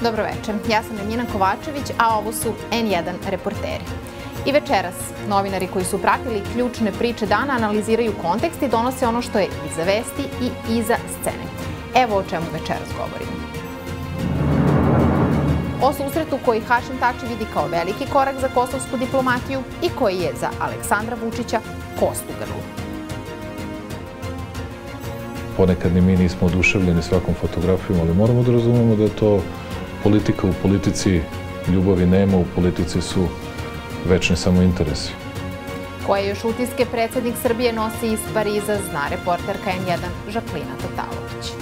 Dobro večer, ja sam Emina Kovačević, a ovo su N1 reporteri. I večeras, novinari koji su pratili ključne priče dana analiziraju kontekst i donose ono što je iza vesti i iza scene. Evo o čemu večeras govorimo. O susretu koji Hašim Tači vidi kao veliki korak za kosovsku diplomatiju i koji je za Aleksandra Vučića kost u grlu. Ponekad ni mi nismo oduševljeni svakom fotografijom, ali moramo da razumemo da je to politika. U politici ljubavi nema, u politici su večni samo interesi. Koje još utiske predsjednik Srbije nosi iz Pariza, zna reporterka N1 Žaklina Tatalović.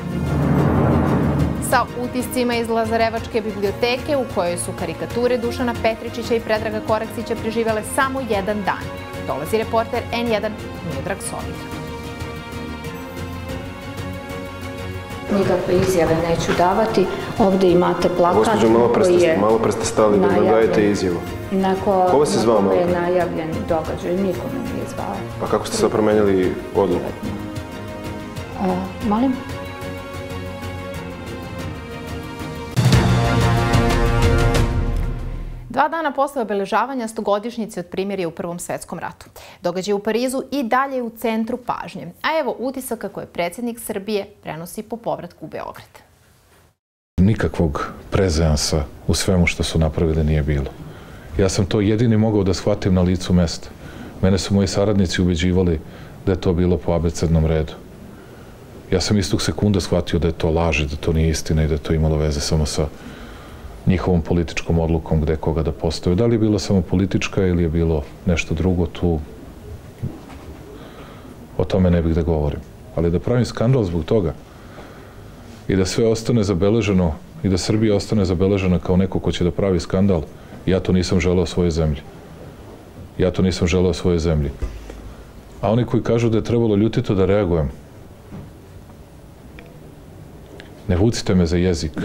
Sa utiscima iz Lazarevačke biblioteke, u kojoj su karikature Dušana Petričića i Predraga Koraksića preživele samo jedan dan, dolazi reporter N1 Miodrag Solir. Nikakve izjave neću davati. Ovdje imate plakat. Gospođo, malo pre ste stali da nam dajete izjavu. Ko se zvao malo pre? Je najavljen događaj, niko me nije zvao. Pa kako ste sad promenili odluku? Molim? Dva dana posle obeležavanja 100-godišnjice od primirja u Prvom svetskom ratu. Događaj u Parizu i dalje u centru pažnje. A evo utisaka koje predsjednik Srbije prenosi po povratku u Beograd. Nikakvog prezeansa u svemu što su napravili nije bilo. Ja sam to jedini mogao da shvatim na licu mesta. Mene su moji saradnici ubeđivali da je to bilo po abecednom redu. Ja sam istog sekunda shvatio da je to laž i da to nije istina i da je to imalo veze samo sa njihovom političkom odlukom gde koga da postave. Da li je bilo samo politička ili je bilo nešto drugo, tu o tome ne bih da govorim. Ali da pravim skandal zbog toga i da sve ostane zabeleženo i da Srbija ostane zabeležena kao neko ko će da pravi skandal, ja to nisam želeo svojoj zemlji. Ja to nisam želeo svojoj zemlji. A oni koji kažu da je trebalo ljutito da reagujem, ne vucite me za jezik.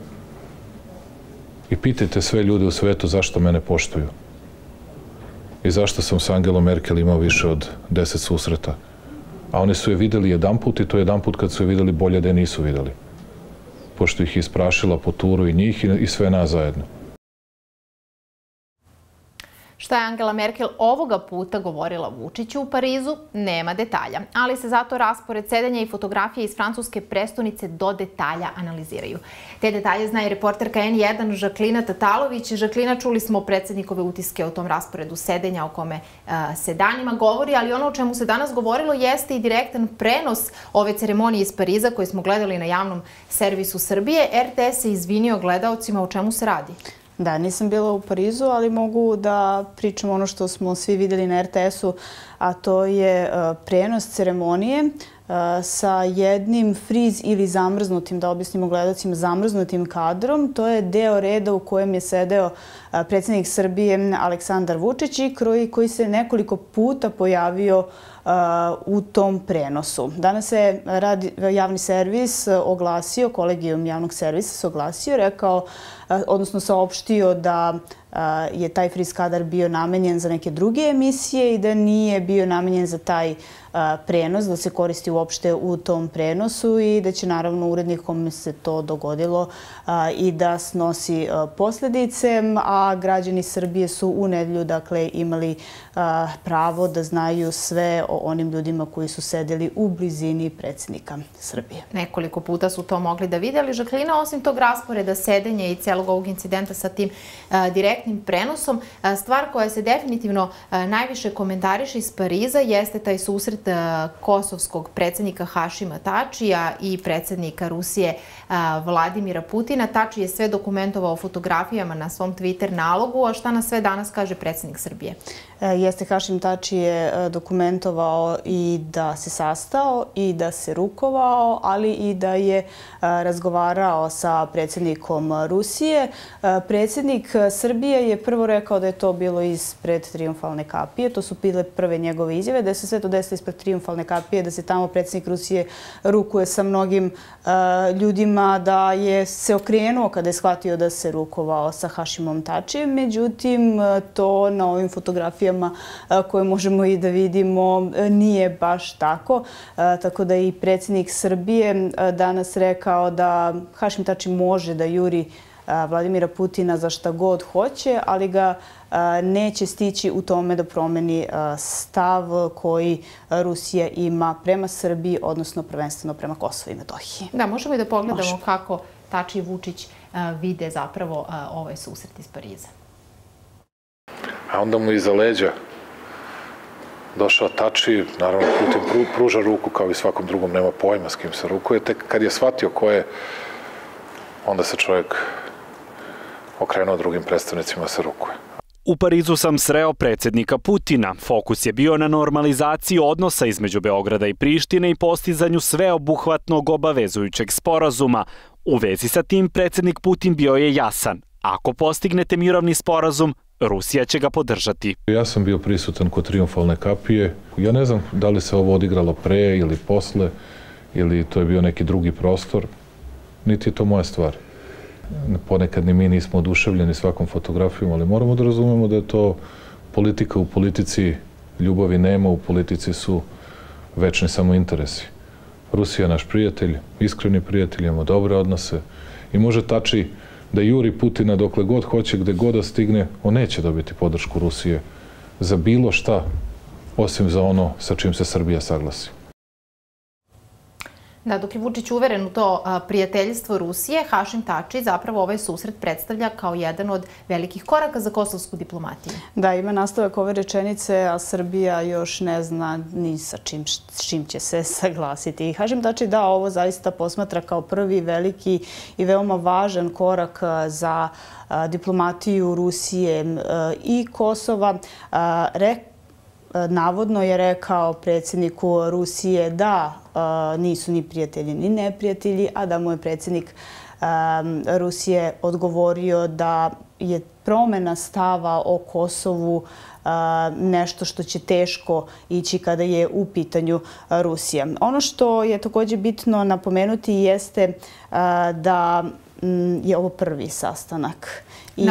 I pitajte sve ljude u svetu zašto mene poštuju. I zašto sam sa Angelom Merkel imao više od 10 susreta. A oni su je videli jedanput i to jedanput kad su je videli bolje da je nisu videli. Pošto ih je isprašila po turu i njih i sve nas zajedno. Šta je Angela Merkel ovoga puta govorila Vučiću u Parizu, nema detalja, ali se zato raspored sedenja i fotografije iz francuske prestonice do detalja analiziraju. Te detalje zna i reporterka N1 Žaklina Tatalović. Žaklina, čuli smo predsjednikove utiske o tom rasporedu sedenja o kome se danima govori, ali ono o čemu se danas govorilo jeste i direktan prenos ove ceremonije iz Pariza koje smo gledali na javnom servisu Srbije. RTS se izvinio gledaocima, o čemu se radi. Da, nisam bila u Parizu, ali mogu da pričam ono što smo svi vidjeli na RTS-u, a to je prenos ceremonije sa jednim friz ili zamrznutim, da objasnimo gledalcima, zamrznutim kadrom. To je deo reda u kojem je sedeo predsjednik Srbije Aleksandar Vučić i koji se nekoliko puta pojavio u tom prenosu. Danas je javni servis oglasio, kolegijum javnog servisa se oglasio, rekao, odnosno saopštio da je taj friz kadar bio namenjen za neke druge emisije i da nije bio namenjen za taj prenos, da se koristi uopšte u tom prenosu i da će naravno urednik kome se to dogodilo i da snosi posljedice, a građani Srbije su u nedelju imali pravo da znaju sve o onim ljudima koji su sedeli u blizini predsjednika Srbije. Nekoliko puta su to mogli da vide, ali Žaklina, osim tog rasporeda sedenja i celog ovog incidenta sa tim direktnim prenosom, stvar koja se definitivno najviše komentariše iz Pariza jeste taj susret kosovskog predsjednika Hašima Tačija i predsjednika Rusije Vladimira Putina. Tači je sve dokumentovao fotografijama na svom Twitter nalogu, a šta nas sve danas kaže predsjednik Srbije? Jeste, Hašim Tači je dokumentovao i da se sastao i da se rukovao, ali i da je razgovarao sa predsjednikom Rusije. Predsjednik Srbije je prvo rekao da je to bilo ispred Trijumfalne kapije. To su bile prve njegove izjave, da se sve to desilo ispred Trijumfalne kapije, da se tamo predsjednik Rusije rukuje sa mnogim ljudima, da je se okrenuo kada je shvatio da se rukovao sa Hašimom Tačijem. Međutim, to na ovim fotografijama koje možemo i da vidimo nije baš tako. Tako da i predsjednik Srbije danas rekao da Hašim Tači može da juri Vladimira Putina za šta god hoće, ali ga neće stići u tome da promeni stav koji Rusija ima prema Srbiji, odnosno prvenstveno prema Kosovu i Metohiji. Da, možemo i da pogledamo kako Tači i Vučić vide zapravo ovaj susret iz Pariza. A onda mu iza leđa došao Tači, naravno Putin pruža ruku kao i svakom drugom, nema pojma s kim se rukuje. Tek kad je shvatio ko je, onda se čovjek okrenuo drugim predstavnicima se rukuje. U Parizu sam sreo predsjednika Putina. Fokus je bio na normalizaciji odnosa između Beograda i Prištine i postizanju sveobuhvatnog obavezujućeg sporazuma. U vezi sa tim predsjednik Putin bio je jasan. Ako postignete mirovni sporazum, Rusija će ga podržati. Ja sam bio prisutan kod Trijumfalne kapije. Ja ne znam da li se ovo odigralo pre ili posle, ili to je bio neki drugi prostor. Niti je to moja stvar. Ponekad ni mi nismo oduševljeni svakom fotografijom, ali moramo da razumemo da je to politika. U politici ljubavi nema, u politici su večni samo interesi. Rusija je naš prijatelj, iskreni prijatelj, imamo dobre odnose i može Tači da juri Putina dokle god hoće, gde god da stigne, on neće dobiti podršku Rusije za bilo šta, osim za ono sa čim se Srbija saglasi. Da, dok je Vučić uveren u to prijateljstvo Rusije, Hašim Tači zapravo ovaj susret predstavlja kao jedan od velikih koraka za kosovsku diplomatiju. Da, ima nastavak ove rečenice, a Srbija još ne zna ni sa čim će se saglasiti. I Hašim Tači da ovo zaista posmatra kao prvi veliki i veoma važan korak za diplomatiju Rusije i Kosova. Navodno je rekao predsjedniku Rusije da nisu ni prijatelji ni neprijatelji, a da mu je predsjednik Rusije odgovorio da je promjena stava o Kosovu nešto što će teško ići kada je u pitanju Rusija. Ono što je također bitno napomenuti jeste da je ovo prvi sastanak. I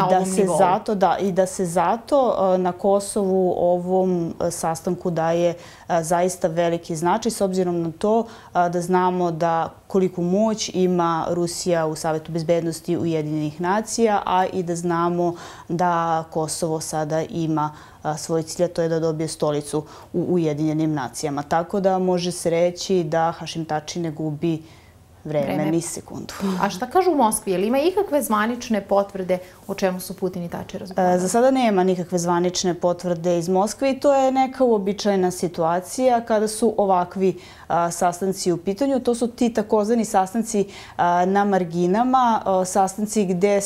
da se zato na Kosovu ovom sastanku daje zaista veliki značaj, s obzirom na to da znamo da koliku moć ima Rusija u Savetu bezbednosti Ujedinjenih nacija, a i da znamo da Kosovo sada ima svoj cilj, a to je da dobije stolicu u Ujedinjenim nacijama. Tako da može se reći da Hašim Tači ne gubi vreme ni sekundu. A šta kažu u Moskvi? Je li ima ikakve zvanične potvrde o čemu su Putin i Tači razgovarali? Za sada nema nikakve zvanične potvrde iz Moskve i to je neka uobičajena situacija kada su ovakvi sastanci u pitanju. To su ti takozvani sastanci na marginama, sastanci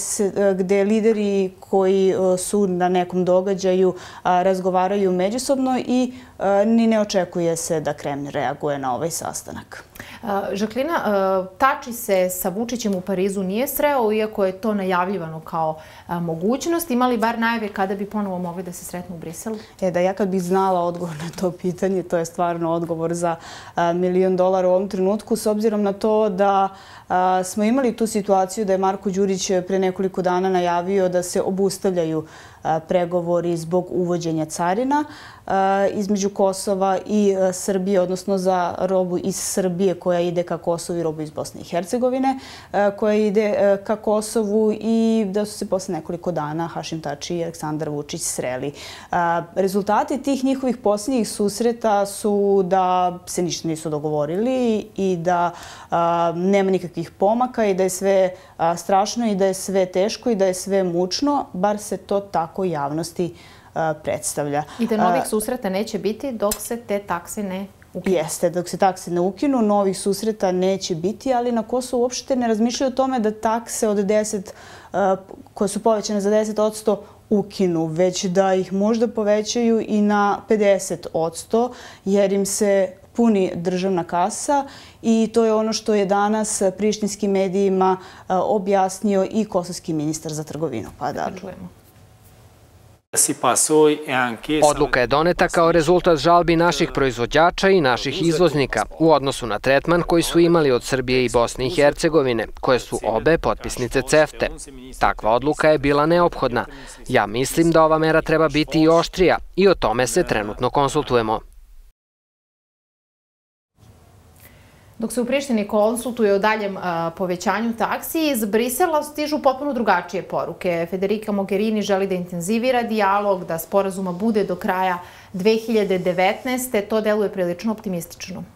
gde lideri koji su na nekom događaju razgovaraju međusobno i ni ne očekuje se da Kremlj reaguje na ovaj sastanak. Žaklina, Tači se sa Vučićem u Parizu nije sreo, iako je to najavljivano kao mogućnost. Ima li bar najave kada bi ponovo mogli da se sretnu u Briselu? Da, ja kad bih znala odgovor na to pitanje, to je stvarno odgovor za $1 milion u ovom trenutku, s obzirom na to da smo imali tu situaciju da je Marko Đurić pre nekoliko dana najavio da se obustavljaju pregovori zbog uvođenja carina između Kosova i Srbije, odnosno za robu iz Srbije koja ide ka Kosovu i robu iz Bosne i Hercegovine koja ide ka Kosovu, i da su se posle nekoliko dana Hašim Tači i Aleksandar Vučić sreli. Rezultati tih njihovih posljednjih susreta su da se ništa nisu dogovorili i da nema nikakvih pomaka i da je sve strašno i da je sve teško i da je sve mučno, bar se to tako javnosti predstavlja. I da novih susreta neće biti dok se te takse ne ukinu? Jeste, dok se takse ne ukinu, novih susreta neće biti, ali na Kosovu uopšte ne razmišljaju o tome da takse od 10, koje su povećane za 10%, ukinu, već da ih možda povećaju i na 50%, jer im se puni državna kasa, i to je ono što je danas prištinskim medijima objasnio i kosovski ministar za trgovinu. Pa da čujemo. Odluka je doneta kao rezultat žalbi naših proizvođača i naših izvoznika u odnosu na tretman koji su imali od Srbije i Bosne i Hercegovine, koje su obe potpisnice CEFTA. Takva odluka je bila neophodna. Ja mislim da ova mera treba biti i oštrija i o tome se trenutno konsultujemo. Dok se u Prištini konsultuje o daljem povećanju taksi, iz Brisela stižu potpuno drugačije poruke. Federica Mogherini želi da intenzivira dijalog, da sporazuma bude do kraja 2019. To deluje prilično optimistično.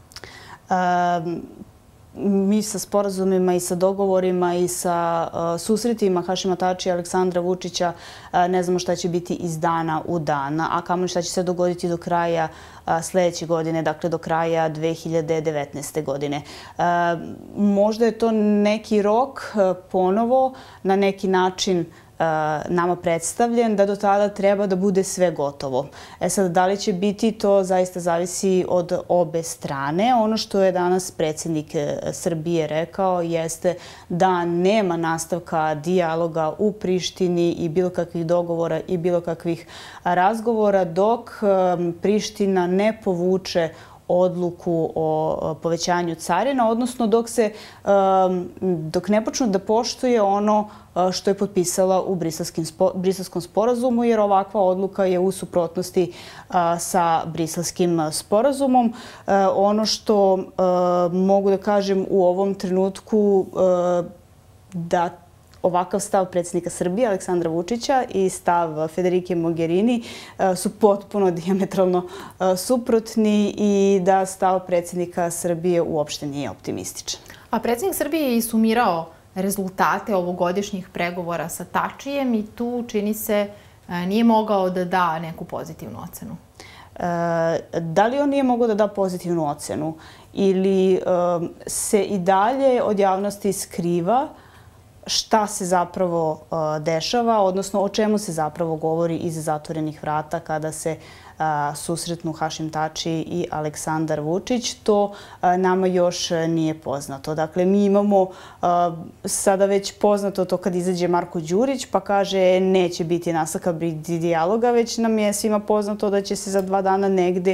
Mi sa sporazumima i sa dogovorima i sa susretima Hašima Tačija i Aleksandra Vučića ne znamo šta će biti iz dana u dan, a kamoli šta će se dogoditi do kraja sledeće godine, dakle do kraja 2019. godine. Možda je to neki rok ponovo na neki način nama predstavljen, da do tada treba da bude sve gotovo. Sad, da li će biti, to zaista zavisi od obe strane. Ono što je danas predsjednik Srbije rekao jeste da nema nastavka dijaloga u Prištini i bilo kakvih dogovora i bilo kakvih razgovora dok Priština ne povuče odluku o povećanju carina, odnosno dok ne počnu da poštuje ono što je potpisala u Briselskom sporazumu, jer ovakva odluka je u suprotnosti sa Briselskim sporazumom. Ono što mogu da kažem u ovom trenutku da ovakav stav predsjednika Srbije, Aleksandra Vučića, i stav Federike Mogherini su potpuno dijametralno suprotni i da stav predsjednika Srbije uopšte nije optimističan. A predsjednik Srbije je i sumirao rezultate ovogodišnjih pregovora sa Tačijem i tu, čini se, nije mogao da da neku pozitivnu ocenu. Da li on nije mogao da da pozitivnu ocenu ili se i dalje od javnosti skriva šta se zapravo dešava, odnosno o čemu se zapravo govori iza zatvorenih vrata kada se susretnu Hašim Tači i Aleksandar Vučić, to nama još nije poznato. Dakle, mi imamo sada već poznato to kad izađe Marko Đurić pa kaže neće biti nastavka dijaloga, već nam je svima poznato da će se za 2 dana negde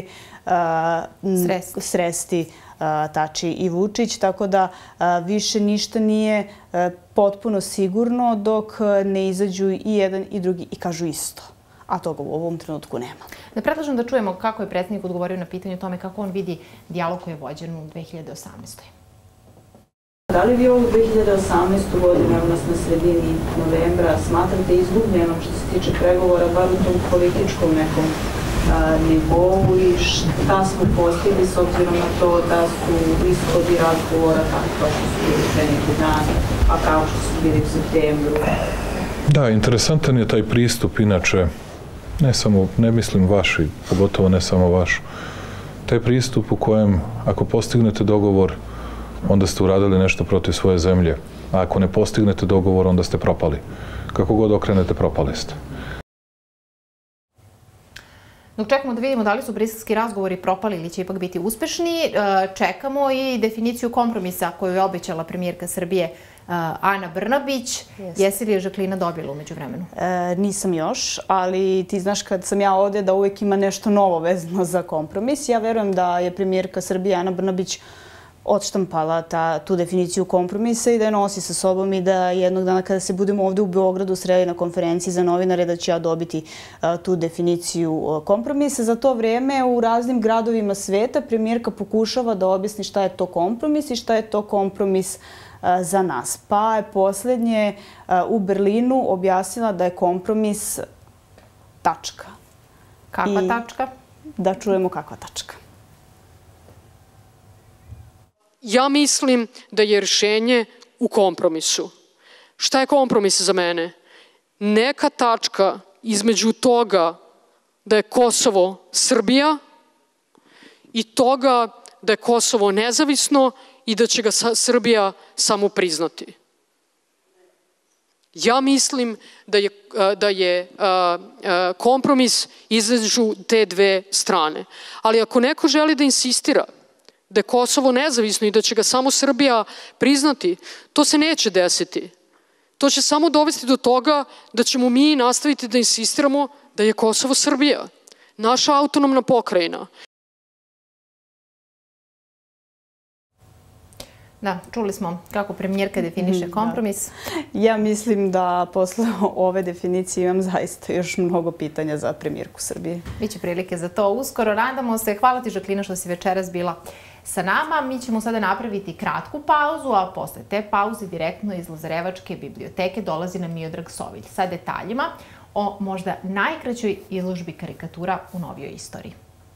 sresti Tači i Vučić, tako da više ništa nije potpuno sigurno dok ne izađu i jedan i drugi i kažu isto. A toga u ovom trenutku nema. Da predlažem da čujemo kako je predsjednik odgovorio na pitanje o tome kako on vidi dijalog koji je vođen u 2018. Da li vi ovu 2018. godinu, evo nas na sredini novembra, smatrate izgubljenom što se tiče pregovora, bar u tom političkom nekom nivou i šta smo postigli s obzirom na to da su ishodi razgovora tako kao što su bili pre neki dan, a kao što su bili u septembru? Da, interesantan je taj pristup, inače, ne mislim vaš i pogotovo ne samo vaš. Taj pristup u kojem ako postignete dogovor, onda ste uradili nešto protiv svoje zemlje, a ako ne postignete dogovor, onda ste propali. Kako god okrenete, propali ste. Dok čekamo da vidimo da li su briselski razgovori propali ili će ipak biti uspešni, čekamo i definiciju kompromisa koju je obećala premijerka Srbije Ana Brnabić. Jesi li je Žaklina dobila umeđu vremenu? Nisam još, ali ti znaš kad sam ja ovde da uvek ima nešto novo vezano za kompromis. Ja verujem da je premijerka Srbije Ana Brnabić odštampala tu definiciju kompromisa i da je nosi sa sobom i da jednog dana kada se budemo ovde u Beogradu sreli na konferenciji za novinare da ću ja dobiti tu definiciju kompromisa. Za to vreme u raznim gradovima sveta premijerka pokušava da objasni šta je to kompromis i šta je to kompromis za nas. Pa je poslednje u Berlinu objasnila da je kompromis tačka. Kakva tačka? Da čujemo kakva tačka. Ja mislim da je rješenje u kompromisu. Šta je kompromis za mene? Neka tačka između toga da je Kosovo Srbija i toga da je Kosovo nezavisno i da će ga Srbija samo priznati. Ja mislim da je kompromis između te dve strane. Ali ako neko želi da insistira da je Kosovo nezavisno i da će ga samo Srbija priznati, to se neće desiti. To će samo dovesti do toga da ćemo mi nastaviti da insistiramo da je Kosovo Srbija, naša autonomna pokrajina. Da, čuli smo kako premijerka definiše kompromis. Ja mislim da posle ove definicije imam zaista još mnogo pitanja za premijerku Srbije. Biće prilike za to uskoro. Nadamo se. Hvala ti, Žaklina, što si večeras bila sa nama. Mi ćemo sada napraviti kratku pauzu, a posle te pauze direktno iz Lazarevačke biblioteke dolazi nam Miodrag Sovilj sa detaljima o možda najkraćoj izložbi karikatura u novijoj istoriji.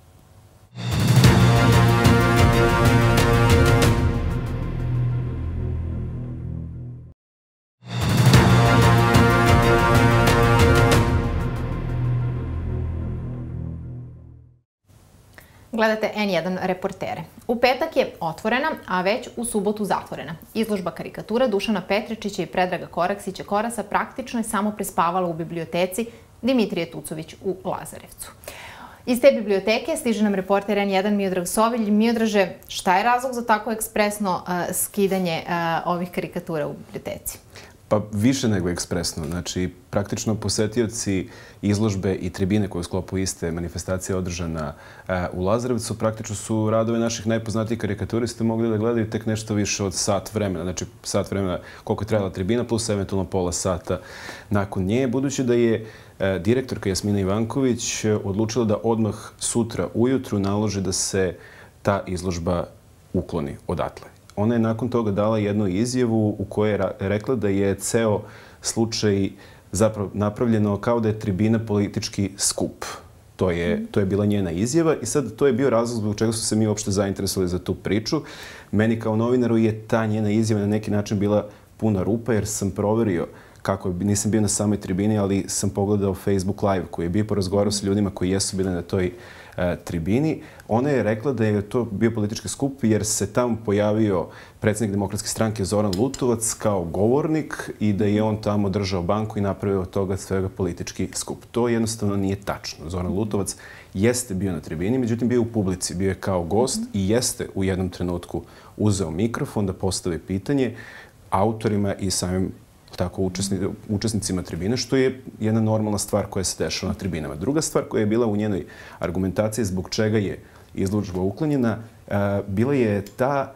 Gledate N1 reportere. U petak je otvorena, a već u subotu zatvorena. Izložba karikatura Dušana Petričića i Predraga Koraksića Korasa praktično je samo prespavala u biblioteci Dimitrije Tucović u Lazarevcu. Iz te biblioteke stiže nam reporter N1 Miodrag Sovilj. Miodraže, šta je razlog za tako ekspresno skidanje ovih karikatura u biblioteci? Pa više nego ekspresno. Znači, praktično posetioci izložbe i tribine koje u sklopu iste manifestacije održana u Lazarevcu praktično su radove naših najpoznatijih karikaturista mogli da gledaju tek nešto više od sat vremena. Znači, sat vremena koliko je trajala tribina plus eventualno pola sata nakon nje. Budući da je direktorka Jasmina Ivanković odlučila da odmah sutra ujutru naloži da se ta izložba ukloni odatle. Ona je nakon toga dala jednu izjavu u kojoj je rekla da je ceo slučaj zapravo napravljeno kao da je tribina politički skup. To je bila njena izjava i sad to je bio razlog zbog čega su se mi uopšte zainteresovali za tu priču. Meni kao novinaru je ta njena izjava na neki način bila puna rupa jer sam proverio kako, nisam bio na samoj tribini, ali sam pogledao Facebook live koji je bio porazgovarao sa ljudima koji jesu bili na toj tribini. Ona je rekla da je to bio politički skup jer se tamo pojavio predsjednik Demokratske stranke Zoran Lutovac kao govornik i da je on tamo držao banku i napravio od toga svega politički skup. To jednostavno nije tačno. Zoran Lutovac jeste bio na tribini, međutim bio u publici, bio je kao gost i jeste u jednom trenutku uzeo mikrofon da postavi pitanje autorima i samim tako učesnicima tribine, što je jedna normalna stvar koja se dešava na tribinama. Druga stvar koja je bila u njenoj argumentaciji zbog čega je izložba uklonjena, bila je ta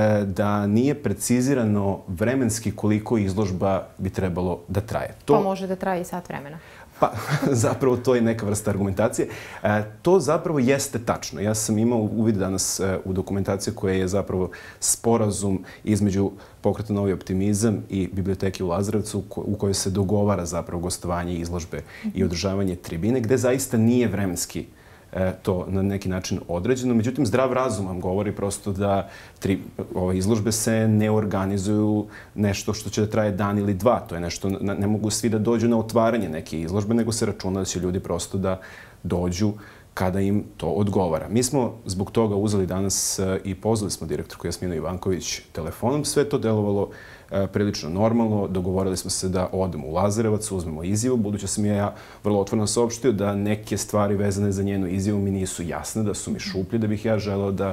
da nije precizirano vremenski koliko izložba bi trebalo da traje. Pa može da traje i sat vremena. Pa, zapravo, to je neka vrsta argumentacije. To zapravo jeste tačno. Ja sam imao uvid danas u dokumentaciju koja je zapravo sporazum između Pokreta Novi optimizam i biblioteke u Lazarevcu u kojoj se dogovara zapravo gostovanje izložbe i održavanje tribine, gde zaista nije vremenski to na neki način određeno. Međutim, zdrav razum vam govori prosto da ove izložbe se ne organizuju nešto što će da traje dan ili dva. To je nešto, ne mogu svi da dođu na otvaranje neke izložbe, nego se računa da će ljudi prosto da dođu kada im to odgovara. Mi smo zbog toga uzeli danas i pozvali smo direktorku Jasminu Ivanković telefonom. Sve to delovalo prilično normalno. Dogovorili smo se da odemo u Lazarevac, uzmemo izjavu, budući sam ja vrlo otvoreno saopštio da neke stvari vezane za njenu izjavu mi nisu jasne, da su mi šuplje, da bih ja želeo da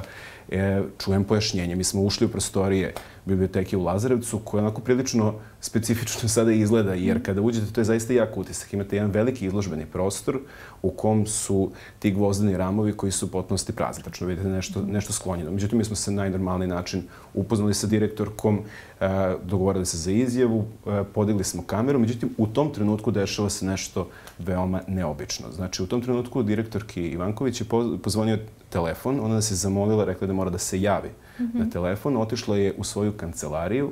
čujem pojašnjenje. Mi smo ušli u prostorije biblioteke u Lazarevcu, koja onako prilično specifično sada izgleda, jer kada uđete, to je zaista jak utisak. Imate jedan veliki izložbeni prostor u kom su ti gvozdeni ramovi koji su u potpunosti prazni. Tačno vidite nešto sklonjeno. Međutim, mi smo se na najnormalni način upoznali sa direktorkom, dogovorili se za izjavu, podigli smo kameru. Međutim, u tom trenutku dešava se nešto veoma neobično. Znači, u tom trenutku direktorki Ivanković je pozvonio telefon, ona nas je zamolila, rekla da mora da se javi na telefon, otišla je u svoju kancelariju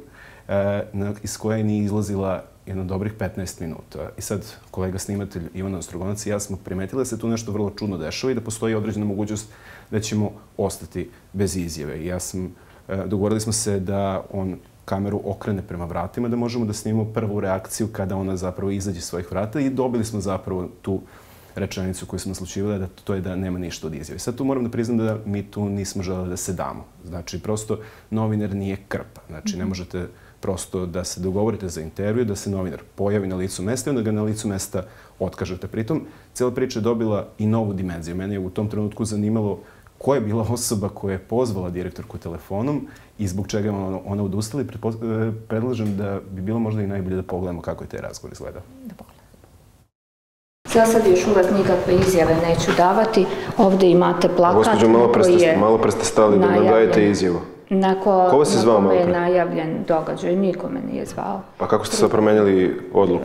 iz koje nije izlazila jedno dobrih 15 minuta. I sad kolega snimatelj Ivana Ostrogonac i ja smo primetili da se tu nešto vrlo čudno dešava i da postoji određena mogućnost da ćemo ostati bez izjave. Dogovorili smo se da on kameru okrene prema vratima, da možemo da snimimo prvu reakciju kada ona zapravo izađe svojih vrata i dobili smo zapravo tu rečenicu koju smo naslučivali, da to je da nema ništa od izjave. Sad tu moram da priznam da mi tu nismo želeli da se damo. Znači, prosto novinar nije krpa. Znači, ne možete prosto da se dogovorite za intervju, da se novinar pojavi na licu mesta i onda ga na licu mesta otkažete. Pritom, cijela priča je dobila i novu dimenziju. Mene je u tom trenutku zanimalo koja je bila osoba koja je pozvala direktorku telefonom i zbog čega je ona odustala i predlažem da bi bilo možda i najbolje da pogledamo kako je taj razgovor izgledao. Da pogledamo. Za sad još uvek nikakve izjave neću davati. Ovde imate plakat koji je malo pre ste stali da nam dajete izjavu. Ko vas je zvao malo pre? Neko je najavljen događaj, niko me nije zvao. Pa kako ste sad promenili odluku?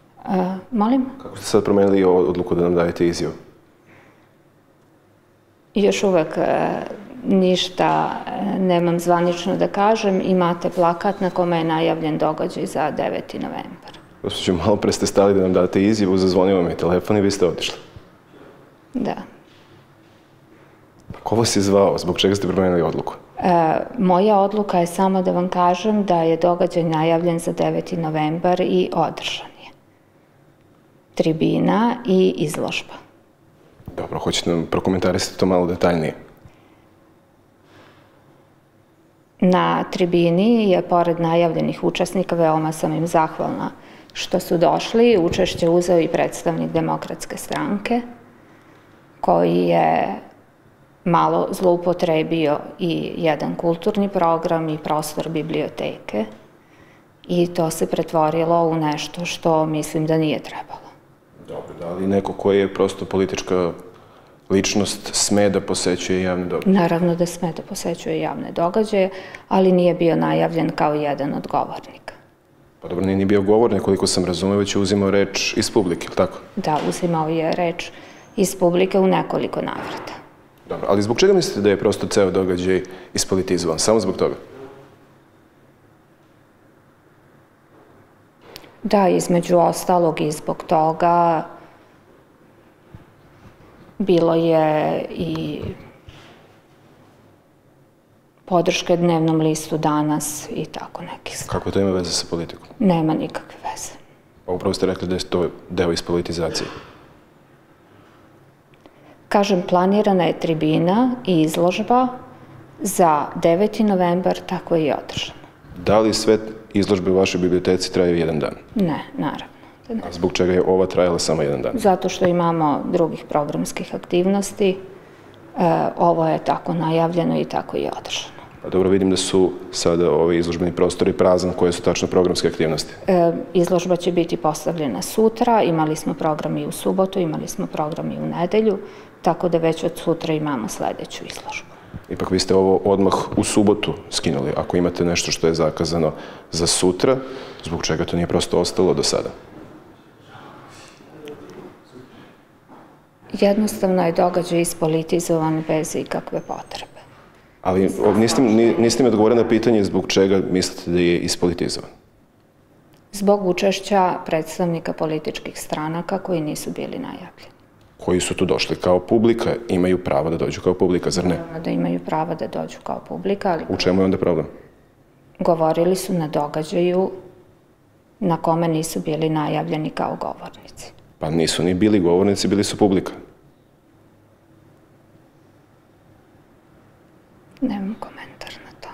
Molim? Kako ste sad promenili odluku da nam dajete izjavu? Još uvek ništa nemam zvanično da kažem. Imate plakat na kome je najavljen događaj za 9. novembar. Gospođo, malo pre ste stali da nam date izjavu, zazvonio vam je telefon i vi ste otišli. Da. Ko vas je zvao? Zbog čega ste promenili odluku? Moja odluka je samo da vam kažem da je događaj najavljen za 9. novembar i održan je. Tribina i izložba. Dobro, hoćete nam prokomentarisati to malo detaljnije? Na tribini je, pored najavljenih učesnika, veoma sam im zahvalna što su došli. Učešće uzeo i predstavnik Demokratske stranke, koji je malo zloupotrebio i jedan kulturni program i prostor biblioteke i to se pretvorilo u nešto što mislim da nije trebalo. Dobro, da li neko koji je prosto politička ličnost sme da posećuje javne događaje? Naravno da sme da posećuje javne događaje, ali nije bio najavljen kao jedan od govornika. Pa dobro, nije bio govornik, koliko sam razumeo, već je uzimao reč iz publike, ili tako? Da, uzimao je reč iz publike u nekoliko navrata. Dobro, ali zbog čega mislite da je prosto ceo događaj ispolitizovan? Samo zbog toga? Da, između ostalog i zbog toga bilo je i podrške dnevnom listu Danas i tako neki stvari. Kako to ima veze sa politikom? Nema nikakve veze. Pa upravo ste rekli da je to deo ispolitizacije. Kažem, planirana je tribina i izložba za 9. novembar, tako je i održana. Da li sve izložbe u vašoj biblioteci traju jedan dan? Ne, naravno. A zbog čega je ova trajala samo jedan dan? Zato što imamo drugih programskih aktivnosti. Ovo je tako najavljeno i tako je održano. Pa dobro, vidim da su sada ovi izložbeni prostori prazan. Koje su tačno programske aktivnosti? Izložba će biti postavljena sutra. Imali smo program i u subotu, imali smo program i u nedelju, tako da već od sutra imamo sledeću izložbu. Ipak vi ste ovo odmah u subotu skinuli. Ako imate nešto što je zakazano za sutra, zbog čega to nije prosto ostalo do sada? Jednostavno je događaj ispolitizovan bez ikakve potrebe. Ali niste mi odgovorili na pitanje zbog čega mislite da je ispolitizovan? Zbog učešća predstavnika političkih stranaka koji nisu bili najavljeni. Koji su tu došli kao publika, imaju pravo da dođu kao publika, zar ne? Naravno da imaju pravo da dođu kao publika, ali... U čemu je onda problem? Govorili su na događaju na kome nisu bili najavljeni kao govornici. Pa nisu ni bili govornici, bili su publika. Nemam komentar na to.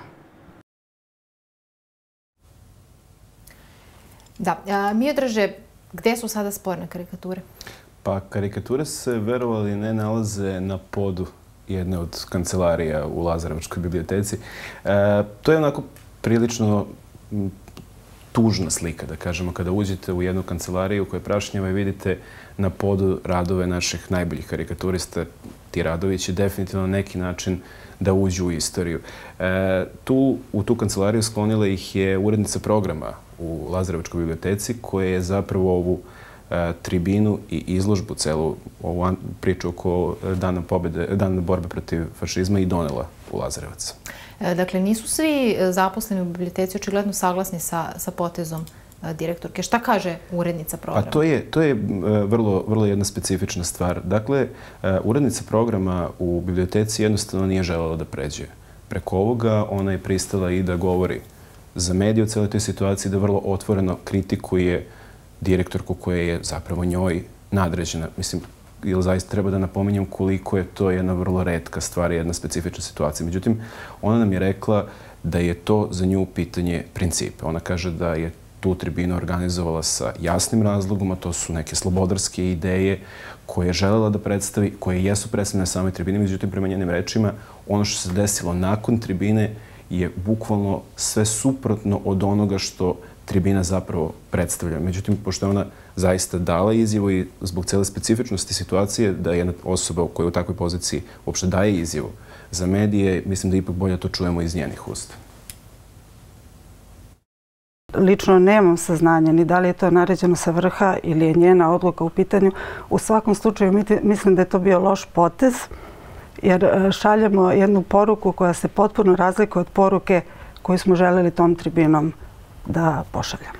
Da, Miodraže, gde su sada sporne karikature? Pa karikature se, verovali ne, nalaze na podu jedne od kancelarija u Lazarevačkoj biblioteci. To je onako prilično tužna slika, da kažemo, kada uđete u jednu kancelariju koja je prašnjava i vidite na podu radove naših najboljih karikaturista. Ti radovi će definitivno na neki način da uđu u istoriju. U tu kancelariju sklonila ih je urednica programa u Lazarevačkoj biblioteci, koja je zapravo ovu tribinu i izložbu, celu ovu priču oko Dana borbe protiv fašizma i donela u Lazarevac. Dakle, nisu svi zaposleni u biblioteci očigledno saglasni sa potezom direktorke. Šta kaže urednica programa? Pa to je vrlo jedna specifična stvar. Dakle, urednica programa u biblioteci jednostavno nije želela da pređe preko ovoga. Ona je pristala i da govori za medije o celoj toj situaciji, da vrlo otvoreno kritikuje direktorku koja je zapravo njoj nadređena. Mislim, ili zaista treba da napominjem koliko je to jedna vrlo retka stvar, jedna specifična situacija. Međutim, ona nam je rekla da je to za nju pitanje principa. Ona kaže da je tu tribinu organizovala sa jasnim razlogom, a to su neke slobodarske ideje koje je želela da predstavi, koje jesu predstavljene na samoj tribini. Međutim, prema njenim rečima, ono što se desilo nakon tribine je bukvalno sve suprotno od onoga što tribina zapravo predstavlja. Međutim, pošto je ona zaista dala izjavu i zbog cele specifičnosti situacije da jedna osoba koja je u takvoj poziciji uopšte daje izjavu za medije, mislim da ipak bolje to čujemo iz njenih usta. Lično nemam saznanja ni da li je to naređeno sa vrha ili je njena odluka u pitanju. U svakom slučaju mislim da je to bio loš potez jer šaljemo jednu poruku koja se potpuno razlikuje od poruke koju smo želeli tom tribinom da pošaljamo.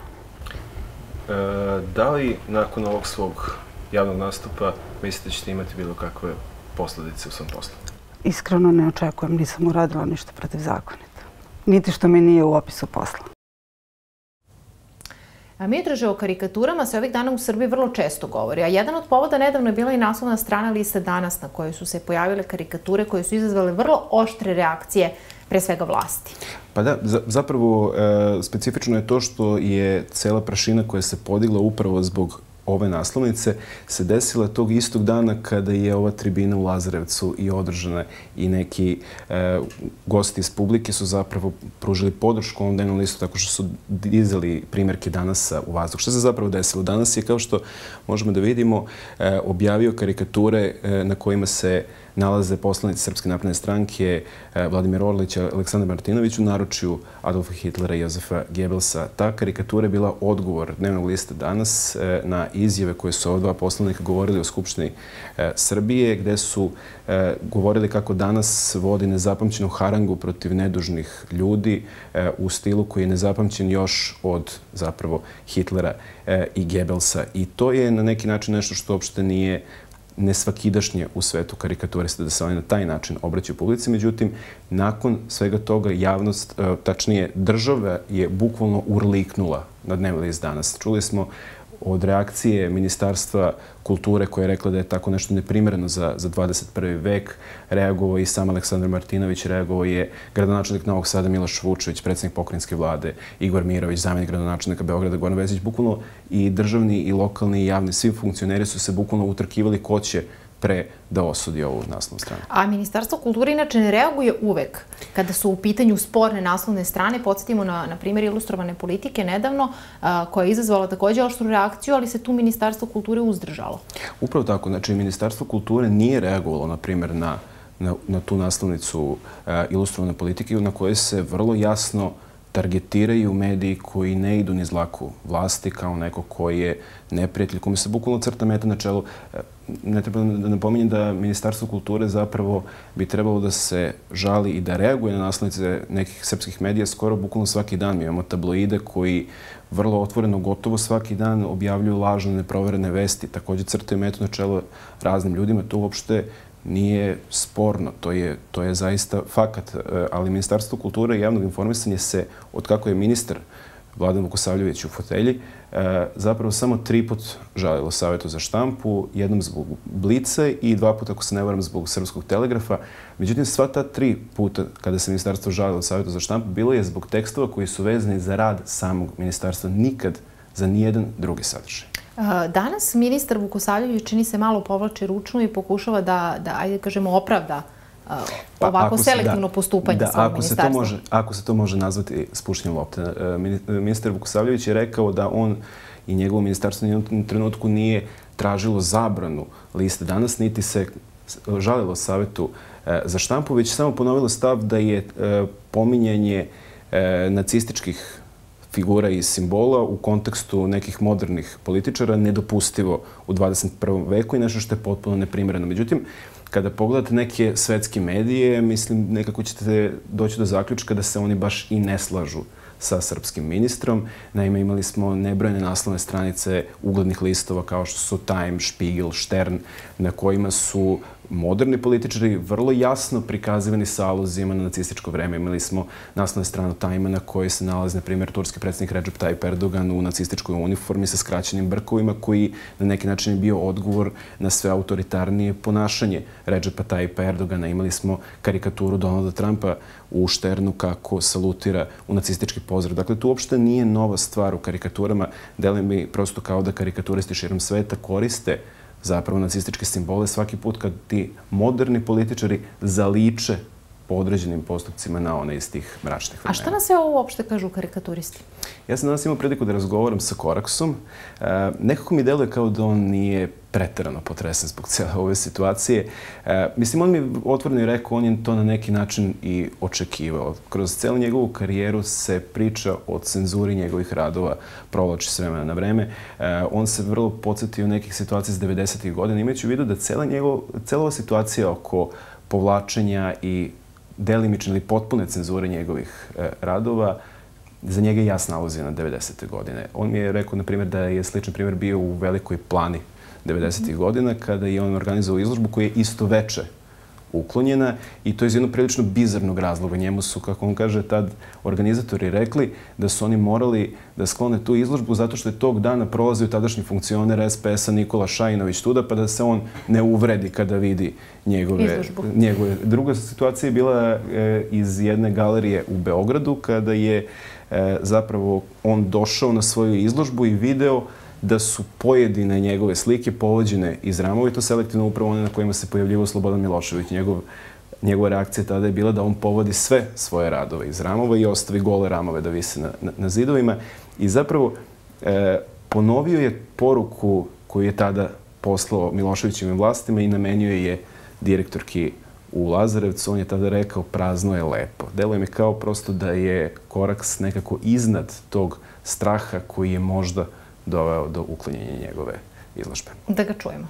Da li nakon ovog svog javnog nastupa mislite da ćete imati bilo kakve posledice u svom poslu? Iskreno ne očekujem, nisam uradila ništa protivzakonito. Niti što mi nije u opisu posla. Miodraže, o karikaturama se ovih dana u Srbiji vrlo često govori, a jedan od povoda nedavno je bila i naslovna strana lista Danas na kojoj su se pojavile karikature koje su izazvale vrlo oštre reakcije, pre svega vlasti. Pa da, zapravo specifično je to što je cela prašina koja se podigla upravo zbog ove naslovnice se desila tog istog dana kada je ova tribina u Lazarevcu i održana i neki gosti iz publike su zapravo pružili podršku ovom dnevnom listu tako što su dizali primjerke Danasa u vazduh. Što se zapravo desilo? Danas je, kao što možemo da vidimo, objavio karikature na kojima se nalaze poslanici Srpske napredne stranke, Vladimir Orlić i Aleksandar Martinović u naručju Adolfa Hitlera i Jozefa Gebelsa. Ta karikatura je bila odgovor dnevnog lista Danas na izjave koje su ova dva poslanika govorili o Skupštini Srbije, gde su govorili kako danas vodi nezapamćenu harangu protiv nedužnih ljudi u stilu koji je nezapamćen još od zapravo Hitlera i Gebelsa. I to je na neki način nešto što uopšte nije nesvakidašnje u svetu karikaturista da se oni na taj način obraćaju publici. Međutim, nakon svega toga javnost, tačnije država, je bukvalno urliknula na dnevni list Danas. Čuli smo od reakcije Ministarstva kulture koja je rekla da je tako nešto neprimereno za 21. vek. Reagovao i sam Aleksandar Martinović, reagovao je gradonačelnik Novog Sada Miloš Vučević, predsjednik pokrajinske vlade, Igor Mirović, zamjenik gradonačelnika Beograda Goran Vesić. Bukvalno i državni i lokalni i javni, svi funkcioneri su se bukvalno utrkivali ko će pre da osudi ovu naslovnu stranu. A Ministarstvo kulture inače ne reaguje uvek kada su u pitanju sporne naslovne strane. Podsjetimo na primjer Ilustrovane politike nedavno, koja je izazvala također oštru reakciju, ali se tu Ministarstvo kulture uzdržalo. Upravo tako. Znači, Ministarstvo kulture nije reagovalo, na primjer, na tu naslovnicu Ilustrovane politike, na koje se vrlo jasno targetiraju mediji koji ne idu niz dlaku vlasti kao neko koji je neprijatelj, kome se bukvalno crta meta na čelu. Ne treba da napominjem da Ministarstvo kulture zapravo bi trebalo da se žali i da reaguje na naslovnice nekih srpskih medija skoro bukvalno svaki dan. Mi imamo tabloide koji vrlo otvoreno, gotovo svaki dan objavljuju lažne, neproverene vesti. Također crtaju metu na čelo raznim ljudima. To uopšte nije sporno, to je zaista fakat, ali Ministarstvo kulture i javnog informisanja se, od kako je ministar Vladan Vukosavljević u fotelji, zapravo samo 3 put žalilo Savetu za štampu, jednom zbog Blica i 2 puta, ako se ne varam, zbog Srpskog telegrafa. Međutim, sva ta 3 puta kada se ministarstvo žalilo Savetu za štampu bilo je zbog tekstova koji su vezani za rad samog ministarstva, nikad za nijedan drugi sadržaj. Danas ministar Vukosavljević čini se malo povlači ručnu i pokušava da ajde kažemo, opravda ovako selektivno postupanje svog ministarstva. Ako se to može nazvati spuštanjem lopte. Ministar Vukosavljević je rekao da on i njegovo ministarstvo u jednom trenutku nije tražilo zabranu liste Danas, niti se žalilo Savetu za štampu, već samo ponovilo stav da je pominjanje nacističkih figura i simbola u kontekstu nekih modernih političara nedopustivo u 21. veku i nešto što je potpuno neprimereno. Međutim, kada pogledate neke svetske medije, mislim, nekako ćete doći do zaključka da se oni baš i ne slažu sa srpskim ministrom. Naime, imali smo nebrojene naslovne stranice uglednih listova kao što su Time, Spiegel, Stern, na kojima su moderni političari vrlo jasno prikazivani sa aluzijama na nacističko vreme. Imali smo naslovne strane Time-a na kojoj se nalazi, na primjer, turski predsjednik Recep Tayyip Erdogan u nacističkoj uniformi sa skraćenim brkovima, koji na neki način je bio odgovor na sve autoritarnije ponašanje Recepa Tayyipa Erdogana. Imali smo karikaturu Donalda Trumpa u Šternu kako salutira u nacistički pozdrav. Dakle, tu uopšte nije nova stvar u karikaturama. Deluje mi prosto kao da karikaturisti širom sveta koriste zapravo nacističke simbole svaki put kad ti moderni političari zaliče po određenim postupcima na one iz tih mračnih vremena. A šta nas ovo uopšte kažu karikaturisti? Ja sam danas imao priliku da razgovaram sa Koraksom. Nekako mi deluje kao da on nije preterano potresen zbog cijele ove situacije. Mislim, on mi otvoreno je rekao, on je to na neki način i očekivao. Kroz cijelu njegovu karijeru se priča o cenzuri njegovih radova, provlači s vremena na vreme. On se vrlo podsjetio nekih situacija iz 90. godina, imajući u vidu da cijela ova situacija oko povlačenja i delimične ili potpune cenzure njegovih radova, za njega je jasna aluzija na 90. godine. On mi je rekao, na primjer, da je sličan primjer bio u Velikoj Plani 90. godina, kada je on organizovao izložbu koja je isto veče uklonjena i to je iz jednog prilično bizarnog razloga. Njemu su, kako on kaže, tad organizatori rekli da su oni morali da sklone tu izložbu zato što je tog dana prolazio tadašnji funkcioner SPS-a Nikola Šajinović tuda, pa da se on ne uvredi kada vidi njegove... Druga situacija je bila iz jedne galerije u Beogradu, kada je zapravo on došao na svoju izložbu i video da su pojedine njegove slike povođene iz ramova i to selektivno upravo one na kojima se pojavljivao Slobodan Milošević. Njegova reakcija tada je bila da on povodi sve svoje radove iz ramova i ostavi gole ramove da vise na zidovima. I zapravo ponovio je poruku koju je tada poslao Miloševićevim vlastima i namenio je direktorki u Lazarevcu. On je tada rekao prazno je lepo. Deluje mi kao prosto da je Koraks nekako iznad tog straha koji je možda doveo do uklonjenja njegove izložbe. Da ga čujemo.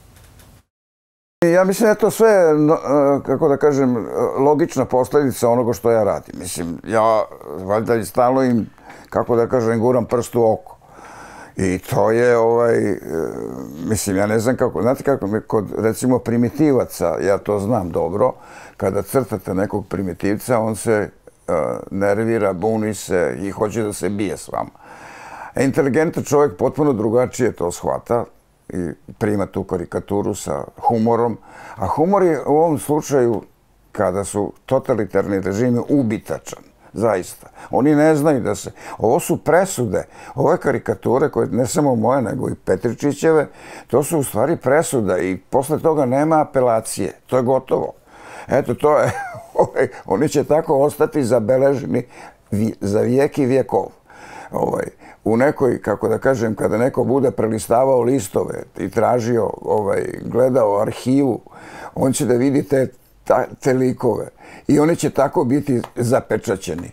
Ja mislim da je to sve, kako da kažem, logična posljedica onoga što ja radim. Mislim, ja valjda stalno im, kako da kažem, guram prst u oko. I to je, mislim, ja ne znam kako, znate kako, kod, recimo, primitivaca, ja to znam dobro, kada crtate nekog primitivca, on se nervira, buni se i hoće da se bije s vama. Inteligentan čovjek potpuno drugačije to shvata i prima tu karikaturu sa humorom. A humor je u ovom slučaju, kada su totalitarni režimi, ubitačan. Zaista. Oni ne znaju da se... Ovo su presude. Ove karikature, koje ne samo moje, nego i Petričićeve, to su u stvari presuda i posle toga nema apelacije. To je gotovo. Eto, to je... Oni će tako ostati zabeleženi za vijek i vjekov. U nekoj, kako da kažem, kada neko bude prelistavao listove i tražio, gledao arhivu, on će da vidi te likove i oni će tako biti zapečaćeni.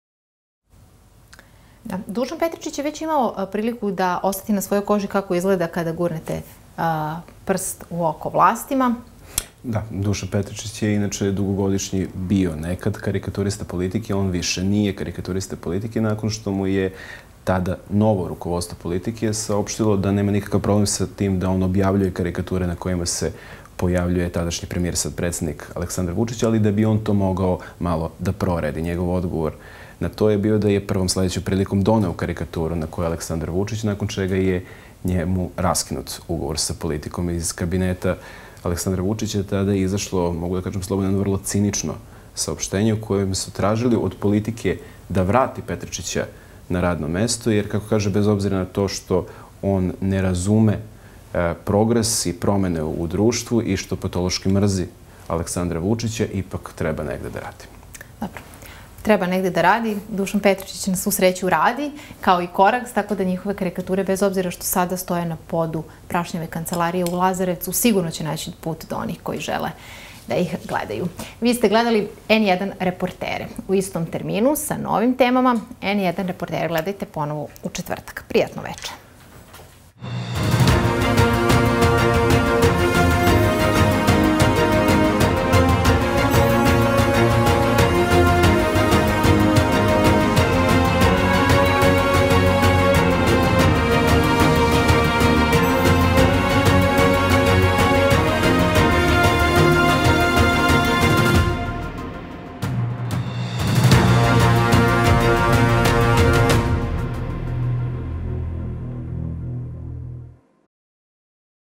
Dušan Petričić je već imao priliku da ostati na svojoj koži kako izgleda kada gurnete prst u oko vlastima. Da, Dušan Petričić je inače dugogodišnji bio nekad karikaturista politike, on više nije karikaturista politike nakon što mu je tada novo rukovodstvo politike saopštilo da nema nikakav problem sa tim da on objavljuje karikature na kojima se pojavljuje tadašnji premijer, sad predsjednik Aleksandar Vučić, ali da bi on to mogao malo da proredi. Njegov odgovor na to je bio da je prvom sljedećom prilikom doneo karikaturu na kojoj je Aleksandar Vučić, nakon čega je njemu raskinut ugovor sa politikom iz kabineta Aleksandra Vučića. Tada je izašlo, mogu da kažem slobodno, vrlo cinično saopštenje u kojem su tražili od politike da vrati Petričića na radno mesto, jer, kako kaže, bez obzira na to što on ne razume progres i promene u društvu i što patološki mrzi Aleksandra Vučića, ipak treba negde da radi. Dobro. Treba negde da radi. Dušan Petričić na svu sreću radi, kao i Koraks, tako da njihove karikature, bez obzira što sada stoje na podu Prašnjeve kancelarije u Lazarevcu, sigurno će naći put do onih koji žele da ih gledaju. Vi ste gledali N1 reportere u istom terminu sa novim temama. N1 reportere gledajte ponovo u četvrtak. Prijatno večer.